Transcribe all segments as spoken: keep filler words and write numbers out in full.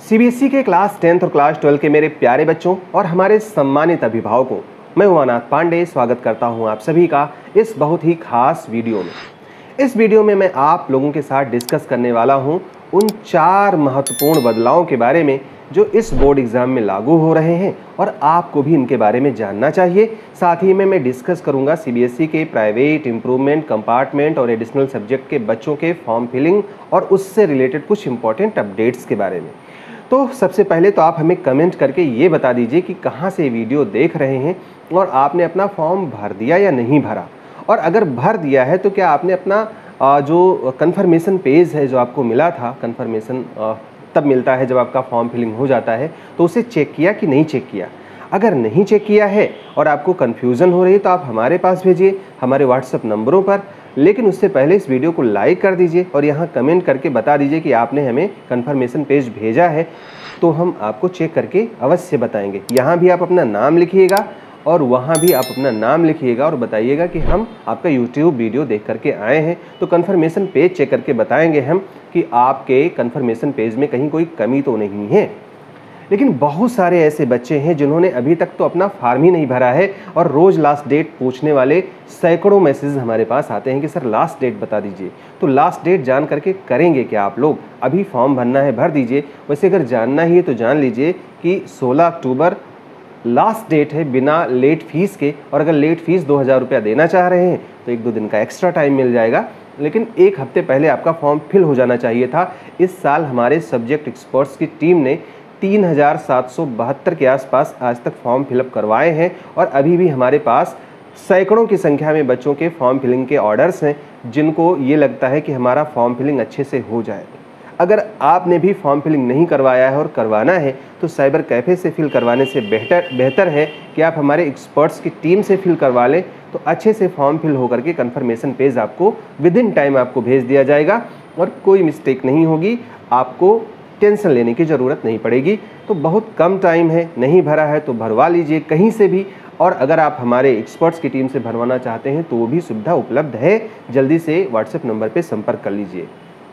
CBSE के class tenth और class twelve के मेरे प्यारे बच्चों और हमारे सम्मानित अभिभावकों, मैं उमानाथ पांडे स्वागत करता हूं आप सभी का इस बहुत ही खास वीडियो में। इस वीडियो में मैं आप लोगों के साथ डिस्कस करने वाला हूं उन चार महत्वपूर्ण बदलावों के बारे में जो इस बोर्ड एग्जाम में लागू हो रहे हैं और आपको भी इनके बारे में जानना चाहिए। साथ ही में मैं डिस्कस करूंगा सीबीएसई के प्राइवेट, इम्प्रूवमेंट, कंपार्टमेंट और एडिशनल सब्जेक्ट के बच्चों के फॉर्म फिलिंग और उससे रिलेटेड कुछ इंपॉर्टेंट अपडेट्स के बारे में। तो सबसे पहले तो आप हमें कमेंट करके ये बता दीजिए कि कहाँ से वीडियो देख रहे हैं और आपने अपना फॉर्म भर दिया या नहीं भरा, और अगर भर दिया है तो क्या आपने अपना जो कंफर्मेशन पेज है जो आपको मिला था, कंफर्मेशन तब मिलता है जब आपका फॉर्म फिलिंग हो जाता है, तो उसे चेक किया कि नहीं चेक किया। अगर नहीं चेक किया है और आपको कन्फ्यूज़न हो रही है तो आप हमारे पास भेजिए हमारे व्हाट्सएप नंबरों पर। लेकिन उससे पहले इस वीडियो को लाइक कर दीजिए और यहाँ कमेंट करके बता दीजिए कि आपने हमें कंफर्मेशन पेज भेजा है, तो हम आपको चेक करके अवश्य बताएंगे। यहाँ भी आप अपना नाम लिखिएगा और वहाँ भी आप अपना नाम लिखिएगा और बताइएगा कि हम आपका यूट्यूब वीडियो देख करके आए हैं, तो कंफर्मेशन पेज चेक करके बताएंगे हम कि आपके कंफर्मेशन पेज में कहीं कोई कमी तो नहीं है। लेकिन बहुत सारे ऐसे बच्चे हैं जिन्होंने अभी तक तो अपना फॉर्म ही नहीं भरा है और रोज़ लास्ट डेट पूछने वाले सैकड़ों मैसेज हमारे पास आते हैं कि सर लास्ट डेट बता दीजिए। तो लास्ट डेट जान करके करेंगे क्या आप लोग? अभी फॉर्म भरना है, भर दीजिए। वैसे अगर जानना ही है तो जान लीजिए कि सोलह अक्टूबर लास्ट डेट है बिना लेट फीस के, और अगर लेट फीस दो हज़ार रुपया देना चाह रहे हैं तो एक दो दिन का एक्स्ट्रा टाइम मिल जाएगा, लेकिन एक हफ्ते पहले आपका फॉर्म फिल हो जाना चाहिए था। इस साल हमारे सब्जेक्ट एक्सपर्ट्स की टीम ने तीन हज़ार सात सौ बहत्तर के आसपास आज तक फॉर्म फिलअप करवाए हैं और अभी भी हमारे पास सैकड़ों की संख्या में बच्चों के फॉर्म फिलिंग के ऑर्डर्स हैं जिनको ये लगता है कि हमारा फॉर्म फिलिंग अच्छे से हो जाए। अगर आपने भी फॉर्म फिलिंग नहीं करवाया है और करवाना है तो साइबर कैफ़े से फिल करवाने से बेहतर बेहतर है कि आप हमारे एक्सपर्ट्स की टीम से फिल करवा लें, तो अच्छे से फॉर्म फिल होकर के कन्फर्मेशन पेज आपको विद इन टाइम आपको भेज दिया जाएगा और कोई मिस्टेक नहीं होगी, आपको टेंशन लेने की ज़रूरत नहीं पड़ेगी। तो बहुत कम टाइम है, नहीं भरा है तो भरवा लीजिए कहीं से भी, और अगर आप हमारे एक्सपर्ट्स की टीम से भरवाना चाहते हैं तो वो भी सुविधा उपलब्ध है। जल्दी से व्हाट्सएप नंबर पे संपर्क कर लीजिए।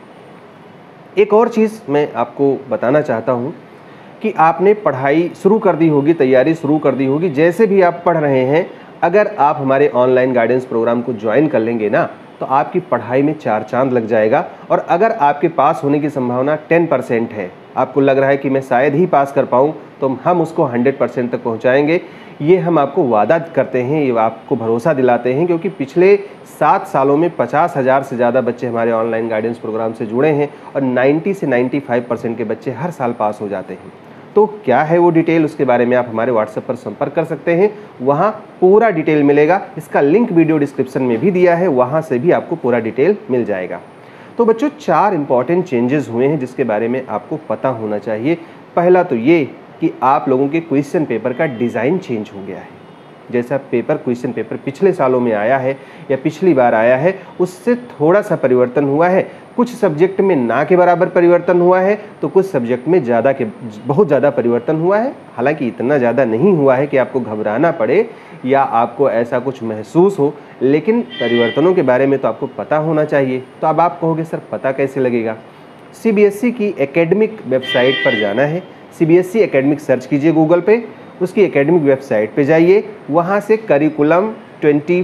एक और चीज़ मैं आपको बताना चाहता हूँ कि आपने पढ़ाई शुरू कर दी होगी, तैयारी शुरू कर दी होगी। जैसे भी आप पढ़ रहे हैं, अगर आप हमारे ऑनलाइन गाइडेंस प्रोग्राम को ज्वाइन कर लेंगे ना, तो आपकी पढ़ाई में चार चांद लग जाएगा। और अगर आपके पास होने की संभावना टेन परसेंट है, आपको लग रहा है कि मैं शायद ही पास कर पाऊँ, तो हम उसको हंड्रेड परसेंट तक पहुँचाएँगे। ये हम आपको वादा करते हैं, ये आपको भरोसा दिलाते हैं, क्योंकि पिछले सात सालों में पचास हज़ार से ज़्यादा बच्चे हमारे ऑनलाइन गाइडेंस प्रोग्राम से जुड़े हैं और नब्बे से पचानवे परसेंट के बच्चे हर साल पास हो जाते हैं। तो क्या है वो डिटेल, उसके बारे में आप हमारे व्हाट्सएप पर संपर्क कर सकते हैं, वहाँ पूरा डिटेल मिलेगा। इसका लिंक वीडियो डिस्क्रिप्शन में भी दिया है, वहाँ से भी आपको पूरा डिटेल मिल जाएगा। तो बच्चों, चार इंपॉर्टेंट चेंजेस हुए हैं जिसके बारे में आपको पता होना चाहिए। पहला तो ये कि आप लोगों के क्वेश्चन पेपर का डिज़ाइन चेंज हो गया है। जैसा पेपर क्वेश्चन पेपर पिछले सालों में आया है या पिछली बार आया है, उससे थोड़ा सा परिवर्तन हुआ है। कुछ सब्जेक्ट में ना के बराबर परिवर्तन हुआ है तो कुछ सब्जेक्ट में ज़्यादा के बहुत ज़्यादा परिवर्तन हुआ है। हालांकि इतना ज़्यादा नहीं हुआ है कि आपको घबराना पड़े या आपको ऐसा कुछ महसूस हो, लेकिन परिवर्तनों के बारे में तो आपको पता होना चाहिए। तो अब आप कहोगे सर पता कैसे लगेगा? सीबीएसई की एकेडमिक वेबसाइट पर जाना है, सीबीएसई एकेडमिक सर्च कीजिए गूगल पे, उसकी एकेडमिक वेबसाइट पे जाइए, वहाँ से करिकुलम चौबीस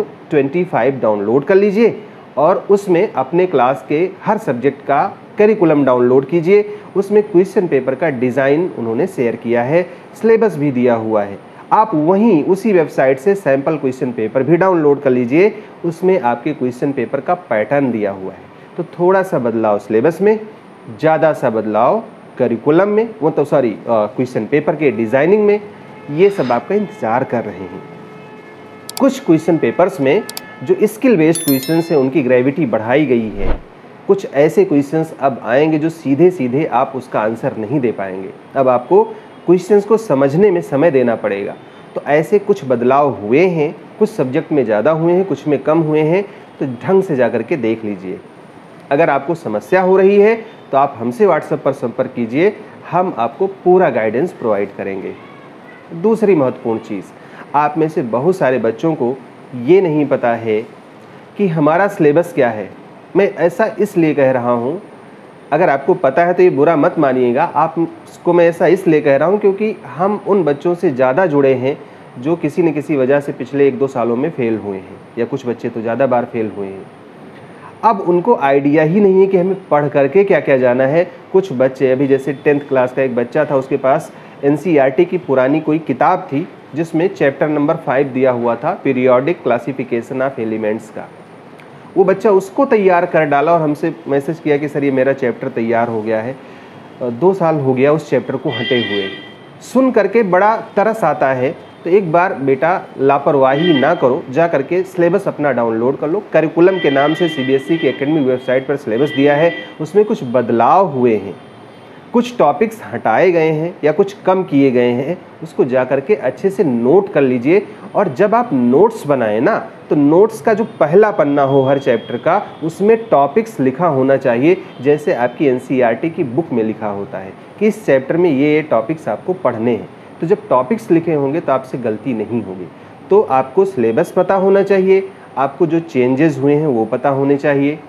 पच्चीस डाउनलोड कर लीजिए और उसमें अपने क्लास के हर सब्जेक्ट का करिकुलम डाउनलोड कीजिए। उसमें क्वेश्चन पेपर का डिज़ाइन उन्होंने शेयर किया है, सिलेबस भी दिया हुआ है। आप वहीं उसी वेबसाइट से सैम्पल क्वेश्चन पेपर भी डाउनलोड कर लीजिए, उसमें आपके क्वेश्चन पेपर का पैटर्न दिया हुआ है। तो थोड़ा सा बदलाव सिलेबस में, ज़्यादा सा बदलाव करिकुलम में, वो तो सॉरी क्वेश्चन पेपर के डिज़ाइनिंग में, ये सब आपका इंतज़ार कर रहे हैं। कुछ क्वेश्चन पेपर्स में जो स्किल बेस्ड क्वेश्चंस हैं उनकी ग्रेविटी बढ़ाई गई है। कुछ ऐसे क्वेश्चंस अब आएंगे जो सीधे सीधे आप उसका आंसर नहीं दे पाएंगे, अब आपको क्वेश्चंस को समझने में समय देना पड़ेगा। तो ऐसे कुछ बदलाव हुए हैं, कुछ सब्जेक्ट में ज़्यादा हुए हैं, कुछ में कम हुए हैं, तो ढंग से जा कर के देख लीजिए। अगर आपको समस्या हो रही है तो आप हमसे व्हाट्सएप पर संपर्क कीजिए, हम आपको पूरा गाइडेंस प्रोवाइड करेंगे। दूसरी महत्वपूर्ण चीज़, आप में से बहुत सारे बच्चों को ये नहीं पता है कि हमारा सिलेबस क्या है। मैं ऐसा इसलिए कह रहा हूँ अगर आपको पता है तो ये बुरा मत मानिएगा, आपको मैं ऐसा इसलिए कह रहा हूँ क्योंकि हम उन बच्चों से ज़्यादा जुड़े हैं जो किसी न किसी वजह से पिछले एक दो सालों में फ़ेल हुए हैं, या कुछ बच्चे तो ज़्यादा बार फेल हुए हैं। अब उनको आइडिया ही नहीं है कि हमें पढ़ करके क्या क्या जाना है। कुछ बच्चे, अभी जैसे टेंथ क्लास का एक बच्चा था, उसके पास N C E R T की पुरानी कोई किताब थी जिसमें चैप्टर नंबर फाइव दिया हुआ था, पीरियोडिक क्लासिफिकेशन ऑफ एलिमेंट्स का। वो बच्चा उसको तैयार कर डाला और हमसे मैसेज किया कि सर ये मेरा चैप्टर तैयार हो गया है। दो साल हो गया उस चैप्टर को हटे हुए। सुन करके बड़ा तरस आता है। तो एक बार बेटा लापरवाही ना करो, जा करके सिलेबस अपना डाउनलोड कर लो। करिकुलम के नाम से सी बी एस ई की एकेडमिक वेबसाइट पर सिलेबस दिया है, उसमें कुछ बदलाव हुए हैं, कुछ टॉपिक्स हटाए गए हैं या कुछ कम किए गए हैं, उसको जा करके अच्छे से नोट कर लीजिए। और जब आप नोट्स बनाएं ना, तो नोट्स का जो पहला पन्ना हो हर चैप्टर का, उसमें टॉपिक्स लिखा होना चाहिए, जैसे आपकी N C E R T की बुक में लिखा होता है कि इस चैप्टर में ये ये टॉपिक्स आपको पढ़ने हैं। तो जब टॉपिक्स लिखे होंगे तो आपसे गलती नहीं होगी। तो आपको सिलेबस पता होना चाहिए, आपको जो चेंजेस हुए हैं वो पता होने चाहिए।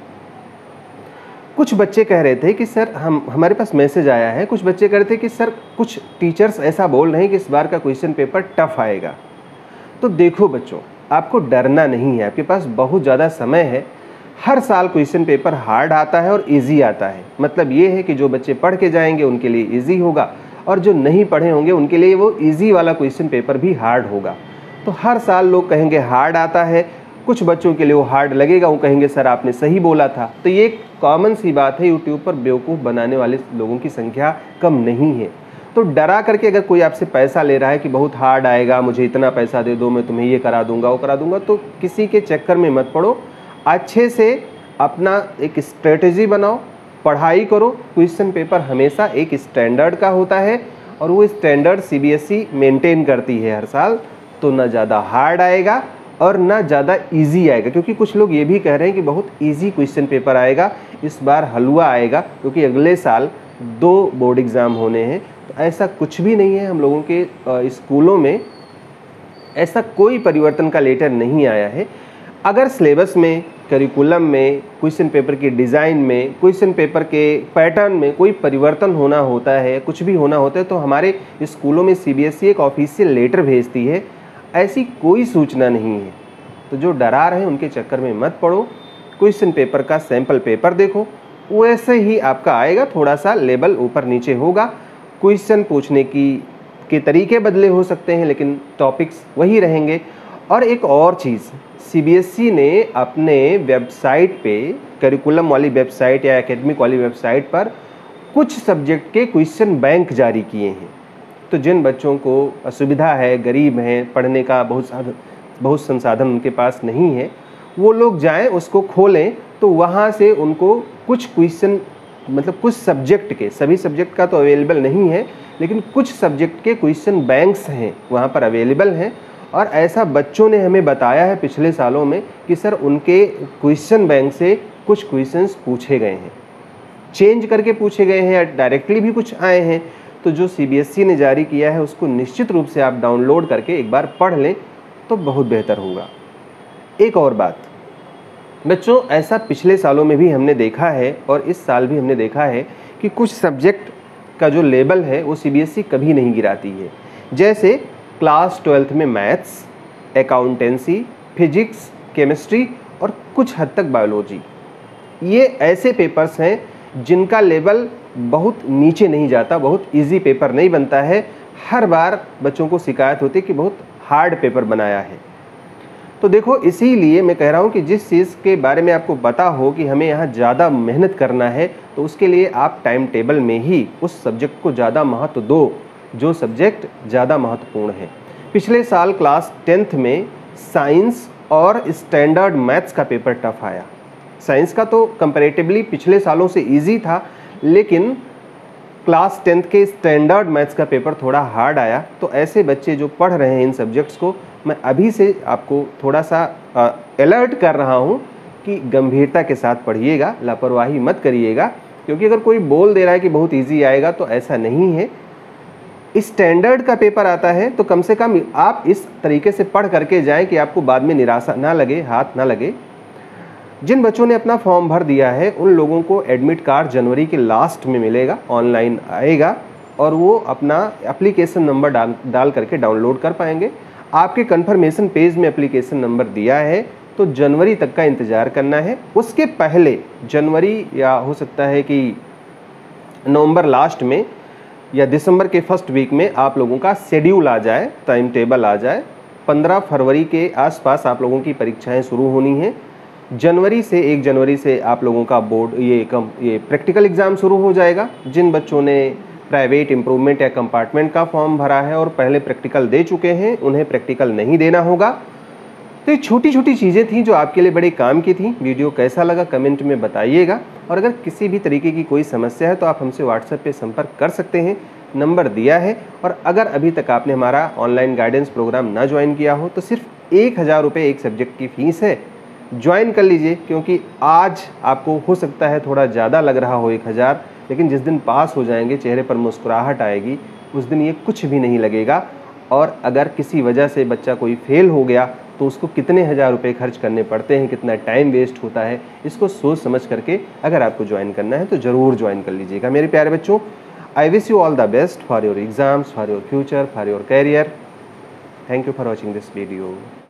कुछ बच्चे कह रहे थे कि सर हम हमारे पास मैसेज आया है, कुछ बच्चे कह रहे थे कि सर कुछ टीचर्स ऐसा बोल रहे हैं कि इस बार का क्वेश्चन पेपर टफ आएगा। तो देखो बच्चों, आपको डरना नहीं है, आपके पास बहुत ज़्यादा समय है। हर साल क्वेश्चन पेपर हार्ड आता है और इजी आता है। मतलब ये है कि जो बच्चे पढ़ के जाएंगे उनके लिए इजी होगा, और जो नहीं पढ़े होंगे उनके लिए वो इजी वाला क्वेश्चन पेपर भी हार्ड होगा। तो हर साल लोग कहेंगे हार्ड आता है, कुछ बच्चों के लिए वो हार्ड लगेगा, वो कहेंगे सर आपने सही बोला था। तो ये एक कॉमन सी बात है, यूट्यूब पर बेवकूफ़ बनाने वाले लोगों की संख्या कम नहीं है। तो डरा करके अगर कोई आपसे पैसा ले रहा है कि बहुत हार्ड आएगा, मुझे इतना पैसा दे दो, मैं तुम्हें ये करा दूंगा वो करा दूंगा, तो किसी के चक्कर में मत पड़ो। अच्छे से अपना एक स्ट्रेटजी बनाओ, पढ़ाई करो। क्वेश्चन पेपर हमेशा एक स्टैंडर्ड का होता है और वो standard C B S E maintain करती है हर साल। तो ना ज़्यादा हार्ड आएगा और ना ज़्यादा इजी आएगा, क्योंकि कुछ लोग ये भी कह रहे हैं कि बहुत इजी क्वेश्चन पेपर आएगा, इस बार हलवा आएगा क्योंकि अगले साल दो बोर्ड एग्ज़ाम होने हैं। तो ऐसा कुछ भी नहीं है। हम लोगों के स्कूलों में ऐसा कोई परिवर्तन का लेटर नहीं आया है। अगर सिलेबस में, करिकुलम में, क्वेश्चन पेपर की डिज़ाइन में, क्वेश्चन पेपर के पैटर्न में कोई परिवर्तन होना होता है, कुछ भी होना होता है, तो हमारे स्कूलों में सी बी एस ई एक ऑफिशियल लेटर भेजती है। ऐसी कोई सूचना नहीं है। तो जो डरा रहे हैं उनके चक्कर में मत पड़ो। क्वेश्चन पेपर का सैम्पल पेपर देखो, वैसे ही आपका आएगा, थोड़ा सा लेवल ऊपर नीचे होगा। क्वेश्चन पूछने की के तरीके बदले हो सकते हैं, लेकिन टॉपिक्स वही रहेंगे। और एक और चीज़, सी बी एस ई ने अपने वेबसाइट पे, करिकुलम वाली वेबसाइट या एकेडमिक वाली वेबसाइट पर कुछ सब्जेक्ट के क्वेश्चन बैंक जारी किए हैं। तो जिन बच्चों को असुविधा है, गरीब हैं, पढ़ने का बहुत साधन बहुत संसाधन उनके पास नहीं है, वो लोग जाएं, उसको खोलें, तो वहाँ से उनको कुछ क्वेश्चन, मतलब कुछ सब्जेक्ट के, सभी सब्जेक्ट का तो अवेलेबल नहीं है, लेकिन कुछ सब्जेक्ट के क्वेश्चन बैंक्स हैं वहाँ पर अवेलेबल हैं। और ऐसा बच्चों ने हमें बताया है पिछले सालों में कि सर उनके क्वेश्चन बैंक से कुछ क्वेश्चंस पूछे गए हैं, चेंज करके पूछे गए हैं या डायरेक्टली भी कुछ आए हैं। तो जो सी बी एस ई ने जारी किया है उसको निश्चित रूप से आप डाउनलोड करके एक बार पढ़ लें तो बहुत बेहतर होगा। एक और बात बच्चों, ऐसा पिछले सालों में भी हमने देखा है और इस साल भी हमने देखा है कि कुछ सब्जेक्ट का जो लेवल है वो सी बी एस ई कभी नहीं गिराती है। जैसे क्लास ट्वेल्थ में मैथ्स, अकाउंटेंसी, फिजिक्स, केमिस्ट्री और कुछ हद तक बायोलॉजी, ये ऐसे पेपर्स हैं जिनका लेवल बहुत नीचे नहीं जाता, बहुत इजी पेपर नहीं बनता है। हर बार बच्चों को शिकायत होती है कि बहुत हार्ड पेपर बनाया है। तो देखो, इसीलिए मैं कह रहा हूँ कि जिस चीज़ के बारे में आपको पता हो कि हमें यहाँ ज़्यादा मेहनत करना है, तो उसके लिए आप टाइम टेबल में ही उस सब्जेक्ट को ज़्यादा महत्व दो जो सब्जेक्ट ज़्यादा महत्वपूर्ण है। पिछले साल क्लास टेंथ में साइंस और स्टैंडर्ड मैथ्स का पेपर टफ आया। साइंस का तो कंपैरेटिवली पिछले सालों से इजी था, लेकिन क्लास टेंथ के स्टैंडर्ड मैथ्स का पेपर थोड़ा हार्ड आया। तो ऐसे बच्चे जो पढ़ रहे हैं इन सब्जेक्ट्स को, मैं अभी से आपको थोड़ा सा अलर्ट कर रहा हूँ कि गंभीरता के साथ पढ़िएगा, लापरवाही मत करिएगा। क्योंकि अगर कोई बोल दे रहा है कि बहुत ईजी आएगा तो ऐसा नहीं है। स्टैंडर्ड का पेपर आता है तो कम से कम आप इस तरीके से पढ़ करके जाएं कि आपको बाद में निराशा ना लगे, हाथ ना लगे। जिन बच्चों ने अपना फॉर्म भर दिया है उन लोगों को एडमिट कार्ड जनवरी के लास्ट में मिलेगा, ऑनलाइन आएगा और वो अपना एप्लीकेशन नंबर डाल डाल करके डाउनलोड कर पाएंगे। आपके कन्फर्मेशन पेज में एप्लीकेशन नंबर दिया है तो जनवरी तक का इंतज़ार करना है। उसके पहले जनवरी या हो सकता है कि नवंबर लास्ट में या दिसंबर के फर्स्ट वीक में आप लोगों का शेड्यूल आ जाए, टाइम टेबल आ जाए। पंद्रह फरवरी के आसपास आप लोगों की परीक्षाएं शुरू होनी हैं। जनवरी से एक जनवरी से आप लोगों का बोर्ड ये कम ये प्रैक्टिकल एग्ज़ाम शुरू हो जाएगा। जिन बच्चों ने प्राइवेट इम्प्रूवमेंट या कंपार्टमेंट का फॉर्म भरा है और पहले प्रैक्टिकल दे चुके हैं, उन्हें प्रैक्टिकल नहीं देना होगा। तो ये छोटी छोटी चीज़ें थी जो आपके लिए बड़े काम की थी। वीडियो कैसा लगा कमेंट में बताइएगा, और अगर किसी भी तरीके की कोई समस्या है तो आप हमसे व्हाट्सएप पे संपर्क कर सकते हैं, नंबर दिया है। और अगर अभी तक आपने हमारा ऑनलाइन गाइडेंस प्रोग्राम ना ज्वाइन किया हो तो सिर्फ एक हज़ार रुपये एक सब्जेक्ट की फ़ीस है, ज्वाइन कर लीजिए। क्योंकि आज आपको हो सकता है थोड़ा ज़्यादा लग रहा हो एक हज़ार, लेकिन जिस दिन पास हो जाएंगे चेहरे पर मुस्कुराहट आएगी, उस दिन ये कुछ भी नहीं लगेगा। और अगर किसी वजह से बच्चा कोई फेल हो गया तो उसको कितने हज़ार रुपए खर्च करने पड़ते हैं, कितना टाइम वेस्ट होता है, इसको सोच समझ करके अगर आपको ज्वाइन करना है तो ज़रूर ज्वाइन कर लीजिएगा। मेरे प्यारे बच्चों, I wish you all the best for your exams, for your future, for your career. Thank you for watching this video.